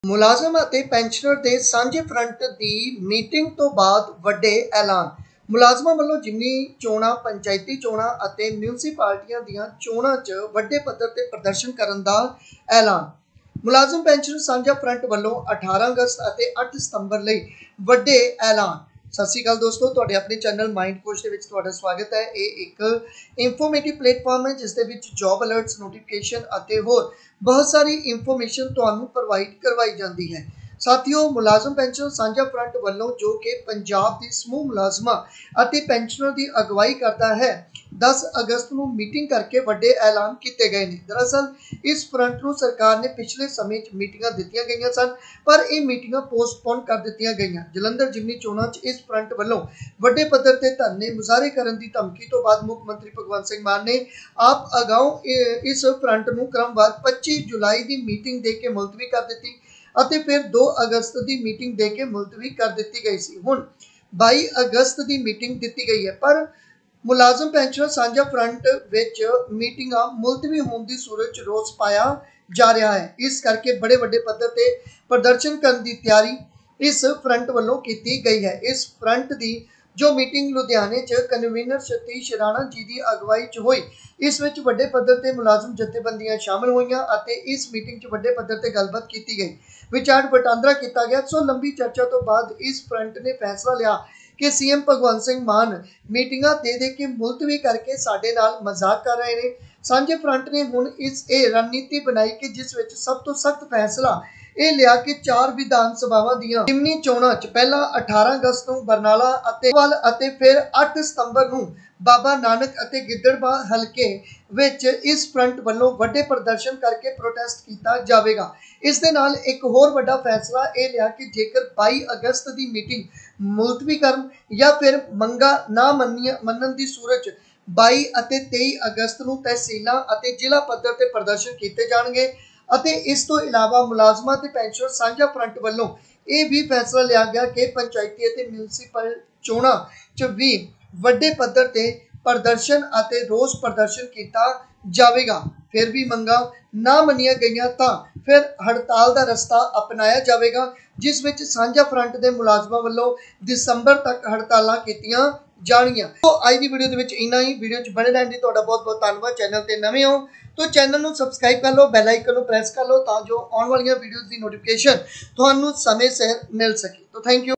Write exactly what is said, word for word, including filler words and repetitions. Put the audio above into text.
ਮੁਲਾਜ਼ਮ ਅਤੇ ਪੈਨਸ਼ਨਰ ਦੇ ਸਾਂਝੇ ਫਰੰਟ ਦੀ ਮੀਟਿੰਗ ਤੋਂ ਬਾਅਦ ਵੱਡੇ ਐਲਾਨ। ਮੁਲਾਜ਼ਮਾਂ ਵੱਲੋਂ ਜ਼ਿਮਨੀ ਚੋਣਾਂ, ਪੰਚਾਇਤੀ ਚੋਣਾਂ ਅਤੇ ਮਿਊਨਿਸਪੈਲਿਟੀਆਂ ਦੀਆਂ ਚੋਣਾਂ 'ਚ ਵੱਡੇ ਪੱਧਰ ਤੇ ਪ੍ਰਦਰਸ਼ਨ ਕਰਨ ਦਾ ਐਲਾਨ। ਮੁਲਾਜ਼ਮ ਪੈਨਸ਼ਨਰ ਸਾਂਝਾ ਫਰੰਟ ਵੱਲੋਂ ਅਠਾਰਾਂ ਅਗਸਤ ਅਤੇ ਅੱਠ ਸਤੰਬਰ ਲਈ ਵੱਡੇ ਐਲਾਨ। ਸਤਿ ਸ਼੍ਰੀ ਅਕਾਲ ਦੋਸਤੋ, ਤੁਹਾਡੇ ਆਪਣੇ ਚੈਨਲ ਮਾइंड कोच ਦੇ ਵਿੱਚ ਤੁਹਾਡਾ ਸਵਾਗਤ ਹੈ। ਇਹ ਇੱਕ ਇਨਫੋਰਮੇਟਿਵ ਪਲੇਟਫਾਰਮ ਹੈ ਜਿਸ ਦੇ ਵਿੱਚ ਜੌਬ ਅਲਰਟਸ, ਨੋਟੀਫਿਕੇਸ਼ਨ ਅਤੇ ਹੋਰ ਬਹੁਤ ਸਾਰੀ ਇਨਫੋਰਮੇਸ਼ਨ ਤੁਹਾਨੂੰ ਪ੍ਰੋਵਾਈਡ ਕਰਵਾਈ ਜਾਂਦੀ ਹੈ। ਸਾਥੀਓ, ਮੁਲਾਜ਼ਮ ਪੈਨਸ਼ਨਰ ਸਾਂਝਾ ਫਰੰਟ ਵੱਲੋਂ ਜੋ ਕਿ ਪੰਜਾਬ ਦੇ ਸਮੂਹ ਮੁਲਾਜ਼ਮਾਂ ਅਤੇ ਪੈਨਸ਼ਨਰ ਦੀ ਅਗਵਾਈ ਕਰਦਾ ਹੈ, दस अगस्त ਨੂੰ ਮੀਟਿੰਗ ਕਰਕੇ ਵੱਡੇ ਐਲਾਨ ਕੀਤੇ ਗਏ ਨੇ। ਦਰਅਸਲ ਇਸ ਫਰੰਟ ਨੂੰ ਸਰਕਾਰ ਨੇ ਪਿਛਲੇ ਸਮੇਂ 'ਚ ਮੀਟਿੰਗਾਂ ਦਿੱਤੀਆਂ ਗਈਆਂ ਸਨ, ਪਰ ਇਹ ਮੀਟਿੰਗਾਂ ਪੋਸਟਪੋਨ ਕਰ ਦਿੱਤੀਆਂ ਗਈਆਂ। ਜਲੰਧਰ ਜ਼ਿਮਨੀ ਚੋਣਾਂ 'ਚ ਇਸ ਫਰੰਟ ਵੱਲੋਂ ਵੱਡੇ ਪੱਧਰ ਤੇ ਧਰਨੇ ਮੁਜ਼ਾਹਰੇ ਕਰਨ ਦੀ ਧਮਕੀ ਤੋਂ ਬਾਅਦ ਮੁੱਖ ਮੰਤਰੀ ਭਗਵੰਤ ਸਿੰਘ ਮਾਨ ਨੇ ਆਪ ਅਗਾਊਂ ਇਸ ਫਰੰਟ ਨੂੰ ਕ੍ਰਮਵਾਰ ਪੱਚੀ ਜੁਲਾਈ ਦੀ ਮੀਟਿੰਗ ਦੇ ਕੇ ਮੁਲਤਵੀ ਕਰ ਦਿੱਤੀ ਅਤੇ ਫਿਰ ਦੋ ਅਗਸਤ ਦੀ ਮੀਟਿੰਗ ਦੇ ਕੇ ਮੁਲਤਵੀ ਕਰ ਦਿੱਤੀ ਗਈ ਸੀ। ਹੁਣ ਬਾਈ ਅਗਸਤ ਦੀ ਮੀਟਿੰਗ ਦਿੱਤੀ ਗਈ ਹੈ, ਪਰ ਮੁਲਾਜ਼ਮ ਪੈਨਸ਼ਨਰ ਸਾਂਝਾ ਫਰੰਟ ਵਿੱਚ ਮੀਟਿੰਗਾਂ ਮੁਲਤਵੀ ਹੋਣ ਦੀ ਸੂਰਤ 'ਚ ਰੋਸ ਪਾਇਆ ਜਾ ਰਿਹਾ ਹੈ। ਇਸ ਕਰਕੇ ਬੜੇ ਵੱਡੇ ਪੱਧਰ ਤੇ ਪ੍ਰਦਰਸ਼ਨ ਕਰਨ ਦੀ ਤਿਆਰੀ ਇਸ ਫਰੰਟ ਵੱਲੋਂ ਕੀਤੀ ਗਈ ਹੈ। ਇਸ ਫਰੰਟ ਦੀ ਜੋ ਮੀਟਿੰਗ ਲੁਧਿਆਣੇ 'ਚ ਕਨਵੀਨਰ ਸਤੀਸ਼ ਰਾਣਾ ਜੀ ਦੀ ਅਗਵਾਈ 'ਚ ਹੋਈ, ਇਸ ਵਿੱਚ ਵੱਡੇ ਪੱਧਰ ਤੇ ਮੁਲਾਜ਼ਮ ਜਥੇਬੰਦੀਆਂ ਸ਼ਾਮਲ ਹੋਈਆਂ ਅਤੇ ਇਸ ਮੀਟਿੰਗ 'ਚ ਵੱਡੇ ਪੱਧਰ ਤੇ ਗੱਲਬਾਤ ਕੀਤੀ ਗਈ, ਵਿਚਾਰ ਵਟਾਂਦਰਾ ਕੀਤਾ ਗਿਆ। ਸੋ ਲੰਬੀ ਚਰਚਾ ਤੋਂ ਬਾਅਦ ਇਸ ਫਰੰਟ ਨੇ ਫੈਸਲਾ ਲਿਆ कि सीएम भगवंत सिंह मान मीटिंगां दे दे के मुलतवी करके साडे नाल मजाक कर रहे हैं। सांझे फ्रंट ने हुण इस ए रणनीति बनाई कि जिस विच सब तो सख्त फैसला ਇਹ ਲਿਆ ਕਿ ਚਾਰ ਵਿਧਾਨ ਸਭਾਵਾਂ ਦੀਆਂ ਜ਼ਿਮਨੀ ਚੋਣਾਂ 'ਚ ਪਹਿਲਾਂ ਅਠਾਰਾਂ ਅਗਸਤ ਨੂੰ ਬਰਨਾਲਾ ਅਤੇ ਵੱਲ ਅਤੇ ਫਿਰ ਅੱਠ ਸਤੰਬਰ ਨੂੰ ਬਾਬਾ ਨਾਨਕ ਅਤੇ ਗਿੱਦੜਬਾਹਾ ਹਲਕੇ ਵਿੱਚ ਇਸ ਫਰੰਟ ਵੱਲੋਂ ਵੱਡੇ ਪ੍ਰਦਰਸ਼ਨ ਕਰਕੇ ਪ੍ਰੋਟੈਸਟ ਕੀਤਾ ਜਾਵੇਗਾ। ਇਸ ਦੇ ਨਾਲ ਇੱਕ ਹੋਰ ਵੱਡਾ ਫੈਸਲਾ ਇਹ ਲਿਆ ਕਿ ਜੇਕਰ ਬਾਈ ਅਗਸਤ ਦੀ ਮੀਟਿੰਗ ਮੁਲਤਵੀ ਕਰਨ ਜਾਂ ਫਿਰ ਮੰਗਾਂ ਨਾ ਮੰਨੀਆਂ ਮੰਨਣ ਦੀ ਸੂਰਤ 'ਚ ਬਾਈ ਅਤੇ ਤੇਈ ਅਗਸਤ ਨੂੰ ਤਹਿਸੀਲਾਂ ਅਤੇ ਜ਼ਿਲ੍ਹਾ ਪੱਧਰ ਤੇ ਪ੍ਰਦਰਸ਼ਨ ਕੀਤੇ ਜਾਣਗੇ। ਅਤੇ ਇਸ ਤੋਂ ਇਲਾਵਾ ਮੁਲਾਜ਼ਮਾਂ ਤੇ ਪੈਨਸ਼ਨਰ ਸਾਂਝਾ ਫਰੰਟ ਵੱਲੋਂ ਇਹ ਵੀ ਫੈਸਲਾ ਲਿਆ ਗਿਆ ਕਿ ਪੰਚਾਇਤੀ ਅਤੇ ਮਿਊਨਿਸਪਲ ਚੋਣਾਂ 'ਚ ਵੀ ਵੱਡੇ ਪੱਧਰ ਤੇ ਪ੍ਰਦਰਸ਼ਨ ਅਤੇ ਰੋਸ ਪ੍ਰਦਰਸ਼ਨ ਕੀਤਾ ਜਾਵੇਗਾ। ਫਿਰ ਵੀ ਮੰਗਾਂ ਨਾ ਮੰਨੀਆਂ ਗਈਆਂ ਤਾਂ ਫਿਰ ਹੜਤਾਲ ਦਾ ਰਸਤਾ ਅਪਣਾਇਆ ਜਾਵੇਗਾ, ਜਿਸ ਵਿੱਚ ਸਾਂਝਾ ਫਰੰਟ ਦੇ ਮੁਲਾਜ਼ਮਾਂ ਵੱਲੋਂ ਦਸੰਬਰ ਤੱਕ ਹੜਤਾਲਾਂ ਕੀਤੀਆਂ ਜਾਣਗੀਆਂ। तो आज की वीडियो ਦੇ ਵਿੱਚ ਇੰਨਾ ਹੀ। वीडियो 'ਚ बने रहने ਦੀ ਤੁਹਾਡਾ ਬਹੁਤ ਬਹੁਤ ਧੰਨਵਾਦ। चैनल ਤੇ ਨਵੇਂ ਹੋ तो चैनल ਨੂੰ ਸਬਸਕ੍ਰਾਈਬ कर लो, बैल आइकन ਨੂੰ प्रेस कर लो ਤਾਂ ਜੋ ਆਉਣ ਵਾਲੀਆਂ ਵੀਡੀਓਜ਼ ਦੀ ਨੋਟੀਫਿਕੇਸ਼ਨ ਤੁਹਾਨੂੰ ਸਮੇਂ ਸਿਰ ਮਿਲ ਸਕੇ। तो थैंक यू।